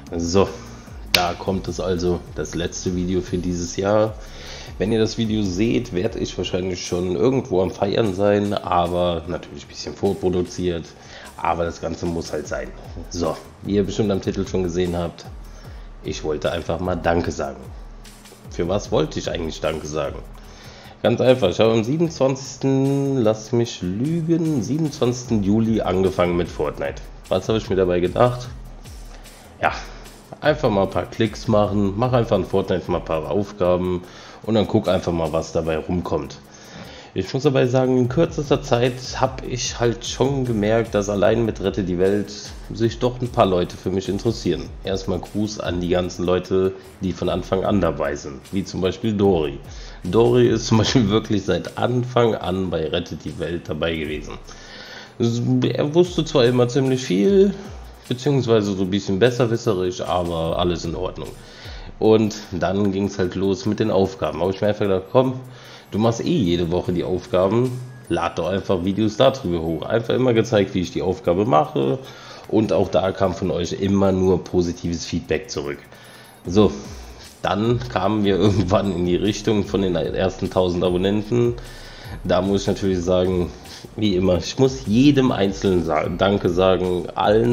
So, da kommt es also, das letzte Video für dieses Jahr. Wenn ihr das Video seht, werde ich wahrscheinlich schon irgendwo am Feiern sein, aber natürlich ein bisschen vorproduziert. Aber das Ganze muss halt sein. So, wie ihr bestimmt am Titel schon gesehen habt, ich wollte einfach mal Danke sagen. Für was wollte ich eigentlich Danke sagen? Ganz einfach, ich habe am 27. Lass mich lügen, 27. Juli angefangen mit Fortnite. Was habe ich mir dabei gedacht? Ja, einfach mal ein paar Klicks machen, mach einfach in Fortnite mal ein paar Aufgaben und dann guck einfach mal, was dabei rumkommt. Ich muss dabei sagen, in kürzester Zeit habe ich halt schon gemerkt, dass allein mit Rette die Welt sich doch ein paar Leute für mich interessieren. Erstmal Gruß an die ganzen Leute, die von Anfang an dabei sind, wie zum Beispiel Dori. Dori ist zum Beispiel wirklich seit Anfang an bei Rette die Welt dabei gewesen. Er wusste zwar immer ziemlich viel, beziehungsweise so ein bisschen besserwisserisch, aber alles in Ordnung. Und dann ging es halt los mit den Aufgaben. Da habe ich mir einfach gedacht, komm, du machst eh jede Woche die Aufgaben, lad doch einfach Videos darüber hoch. Einfach immer gezeigt, wie ich die Aufgabe mache, und auch da kam von euch immer nur positives Feedback zurück. So, dann kamen wir irgendwann in die Richtung von den ersten 1000 Abonnenten. Da muss ich natürlich sagen, wie immer, ich muss jedem Einzelnen Danke sagen, allen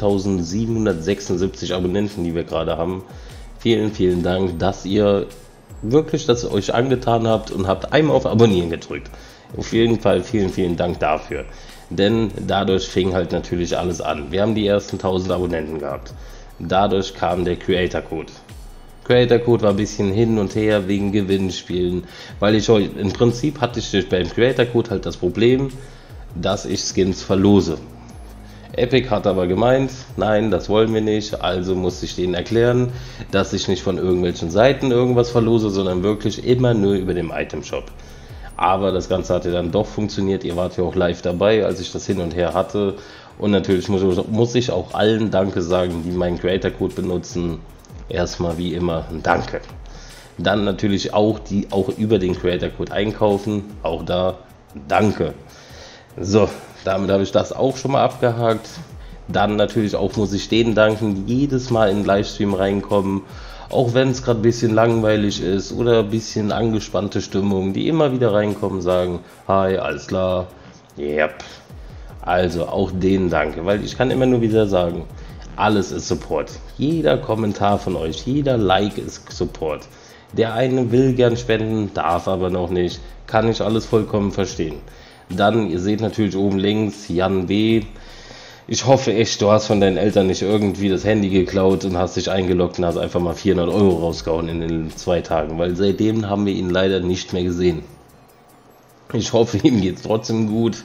2776 Abonnenten, die wir gerade haben. Vielen, vielen Dank, dass ihr wirklich das euch angetan habt und habt einmal auf Abonnieren gedrückt. Auf jeden Fall vielen, vielen Dank dafür. Denn dadurch fing halt natürlich alles an. Wir haben die ersten 1000 Abonnenten gehabt. Dadurch kam der Creator Code. Creator Code war ein bisschen hin und her wegen Gewinnspielen, weil im Prinzip hatte ich beim Creator Code halt das Problem, dass ich Skins verlose. Epic hat aber gemeint, nein, das wollen wir nicht, also musste ich denen erklären, dass ich nicht von irgendwelchen Seiten irgendwas verlose, sondern wirklich immer nur über den Item Shop. Aber das Ganze hat ja dann doch funktioniert, ihr wart ja auch live dabei, als ich das hin und her hatte, und natürlich muss ich auch allen Danke sagen, die meinen Creator Code benutzen. Erstmal wie immer ein Danke. Dann natürlich auch die auch über den Creator Code einkaufen, auch da Danke. So, damit habe ich das auch schon mal abgehakt. Dann natürlich auch muss ich denen danken, die jedes Mal in den Livestream reinkommen, auch wenn es gerade ein bisschen langweilig ist oder ein bisschen angespannte Stimmung, die immer wieder reinkommen, sagen, hi, alles klar, yep. Also auch denen danke, weil ich kann immer nur wieder sagen, alles ist Support. Jeder Kommentar von euch, jeder Like ist Support. Der eine will gern spenden, darf aber noch nicht. Kann ich alles vollkommen verstehen. Dann, ihr seht natürlich oben links, Jan B. Ich hoffe echt, du hast von deinen Eltern nicht irgendwie das Handy geklaut und hast dich eingeloggt und hast einfach mal 400 € rausgehauen in den 2 Tagen. Weil seitdem haben wir ihn leider nicht mehr gesehen. Ich hoffe, ihm geht es trotzdem gut.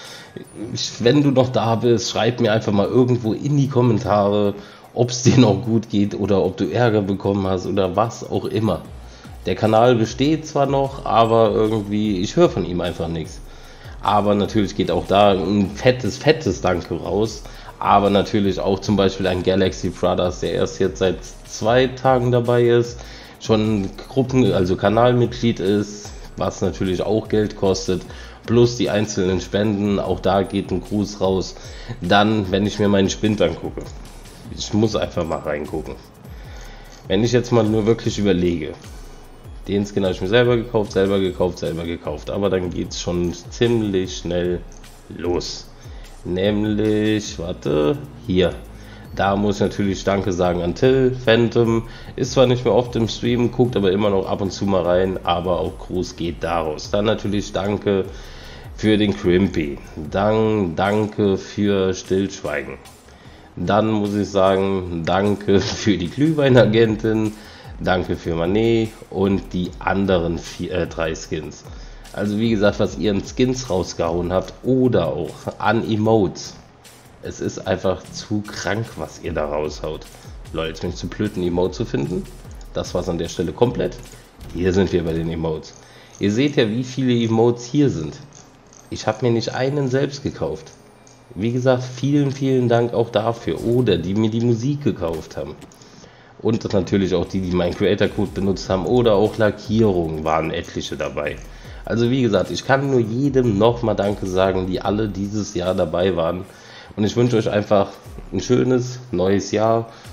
Wenn du noch da bist, schreib mir einfach mal irgendwo in die Kommentare, ob es dir noch gut geht oder ob du Ärger bekommen hast oder was auch immer. Der Kanal besteht zwar noch, aber irgendwie, ich höre von ihm einfach nichts. Aber natürlich geht auch da ein fettes Danke raus. Aber natürlich auch zum Beispiel an Galaxy Brothers, der erst jetzt seit 2 Tagen dabei ist, schon also Kanalmitglied ist, was natürlich auch Geld kostet. Plus die einzelnen Spenden, auch da geht ein Gruß raus. Dann, wenn ich mir meinen Spind angucke, ich muss einfach mal reingucken. Wenn ich jetzt mal nur wirklich überlege, den Skin habe ich mir selber gekauft, aber dann geht es schon ziemlich schnell los. Nämlich, warte, hier. Da muss ich natürlich Danke sagen an Till, Phantom, ist zwar nicht mehr oft im Stream, guckt aber immer noch ab und zu mal rein, aber auch Gruß geht daraus. Dann natürlich Danke für den Crimpy, Danke für Stillschweigen. Dann muss ich sagen, Danke für die Glühweinagentin, Danke für Manet und die anderen 3 Skins. Also wie gesagt, was ihr an Skins rausgehauen habt oder auch an Emotes. Es ist einfach zu krank, was ihr da raushaut. Leute, jetzt bin ich zu blöd, ein Emote zu finden. Das war's an der Stelle komplett. Hier sind wir bei den Emotes. Ihr seht ja, wie viele Emotes hier sind. Ich habe mir nicht einen selbst gekauft. Wie gesagt, vielen, vielen Dank auch dafür. Oder die mir die Musik gekauft haben. Und natürlich auch die meinen Creator Code benutzt haben. Oder auch Lackierungen waren etliche dabei. Also wie gesagt, ich kann nur jedem nochmal Danke sagen, die alle dieses Jahr dabei waren. Und ich wünsche euch einfach ein schönes neues Jahr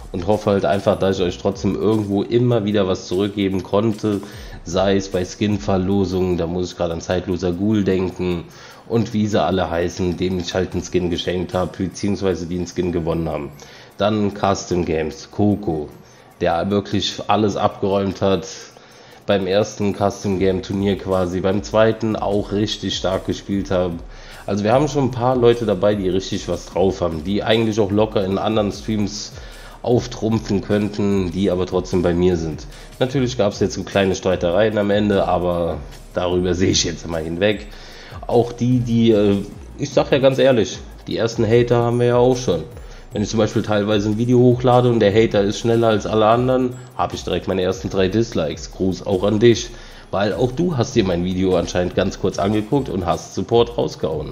und hoffe halt einfach, dass ich euch trotzdem irgendwo immer wieder was zurückgeben konnte, sei es bei Skin-Verlosungen, da muss ich gerade an Zeitloser Ghoul denken und wie sie alle heißen, dem ich halt einen Skin geschenkt habe, beziehungsweise die einen Skin gewonnen haben. Dann Custom Games, Coco, der wirklich alles abgeräumt hat, beim ersten Custom Game Turnier quasi, beim zweiten auch richtig stark gespielt haben. Also wir haben schon ein paar Leute dabei, die richtig was drauf haben, die eigentlich auch locker in anderen Streams auftrumpfen könnten, die aber trotzdem bei mir sind. Natürlich gab es jetzt so kleine Streitereien am Ende, aber darüber sehe ich jetzt mal hinweg. Auch ich sag ja ganz ehrlich, die ersten Hater haben wir ja auch schon. Wenn ich zum Beispiel teilweise ein Video hochlade und der Hater ist schneller als alle anderen, habe ich direkt meine ersten 3 Dislikes. Gruß auch an dich, weil auch du hast dir mein Video anscheinend ganz kurz angeguckt und hast Support rausgehauen.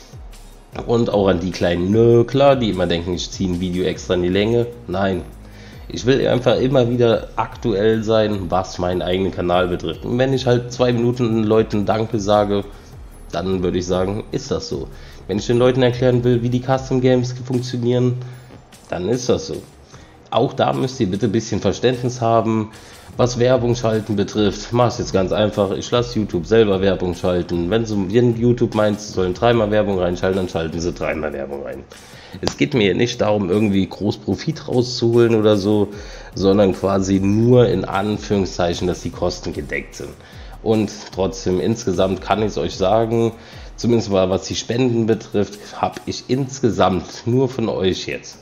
Und auch an die kleinen Nörgler, die immer denken, ich ziehe ein Video extra in die Länge. Nein, ich will einfach immer wieder aktuell sein, was meinen eigenen Kanal betrifft. Und wenn ich halt 2 Minuten Leuten Danke sage, dann würde ich sagen, ist das so. Wenn ich den Leuten erklären will, wie die Custom Games funktionieren, dann ist das so. Auch da müsst ihr bitte ein bisschen Verständnis haben, was Werbung schalten betrifft. Mach es jetzt ganz einfach, ich lasse YouTube selber Werbung schalten. Wenn YouTube meint, sie sollen 3-mal Werbung reinschalten, dann schalten sie 3-mal Werbung rein. Es geht mir nicht darum, irgendwie groß Profit rauszuholen oder so, sondern quasi nur in Anführungszeichen, dass die Kosten gedeckt sind. Und trotzdem, insgesamt kann ich es euch sagen, zumindest mal was die Spenden betrifft, habe ich insgesamt nur von euch jetzt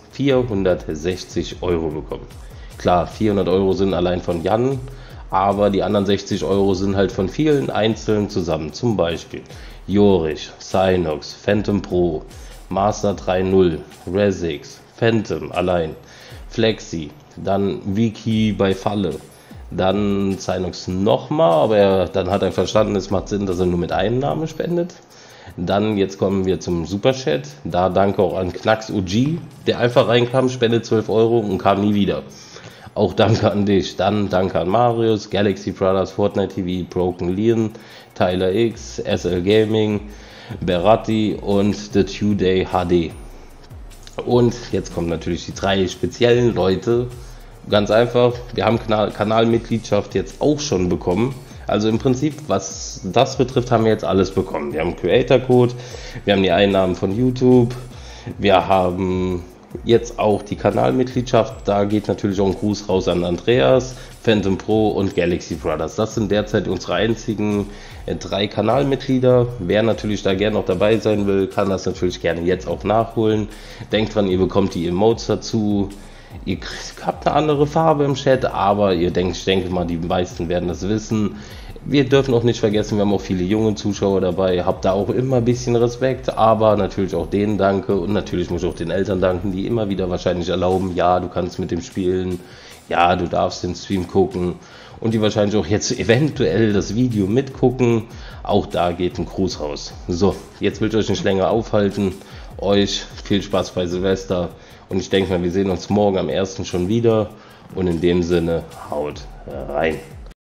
460 Euro bekommen. Klar, 400 Euro sind allein von Jan, aber die anderen 60 Euro sind halt von vielen Einzelnen zusammen. Zum Beispiel Jorich, Cynox, Phantom Pro, Master 3.0, Resix, Phantom allein, Flexi, dann Wiki bei Falle, dann Cynox nochmal, aber dann hat er verstanden, es macht Sinn, dass er nur mit einem Namen spendet. Dann, jetzt kommen wir zum Superchat. Da danke auch an Knacks OG, der einfach reinkam, spendet 12 Euro und kam nie wieder. Auch danke an dich. Dann danke an Marius, Galaxy Brothers, Fortnite TV, Broken Leon, Tyler X, SL Gaming, Beratti und The Today HD. Und jetzt kommen natürlich die 3 speziellen Leute. Ganz einfach, wir haben Kanalmitgliedschaft jetzt auch schon bekommen. Also im Prinzip, was das betrifft, haben wir jetzt alles bekommen. Wir haben Creator Code, wir haben die Einnahmen von YouTube, wir haben jetzt auch die Kanalmitgliedschaft. Da geht natürlich auch ein Gruß raus an Andreas, Phantom Pro und Galaxy Brothers. Das sind derzeit unsere einzigen 3 Kanalmitglieder. Wer natürlich da gerne noch dabei sein will, kann das natürlich gerne jetzt auch nachholen. Denkt dran, ihr bekommt die Emotes dazu. Ihr habt eine andere Farbe im Chat, aber ich denke mal, die meisten werden das wissen. Wir dürfen auch nicht vergessen, wir haben auch viele junge Zuschauer dabei. Habt da auch immer ein bisschen Respekt, aber natürlich auch denen danke. Und natürlich muss ich auch den Eltern danken, die immer wieder wahrscheinlich erlauben, ja, du kannst mit dem spielen, ja, du darfst den Stream gucken. Und die wahrscheinlich auch jetzt eventuell das Video mitgucken. Auch da geht ein Gruß raus. So, jetzt will ich euch nicht länger aufhalten. Euch viel Spaß bei Silvester. Und ich denke mal, wir sehen uns morgen am 1. schon wieder. Und in dem Sinne, haut rein.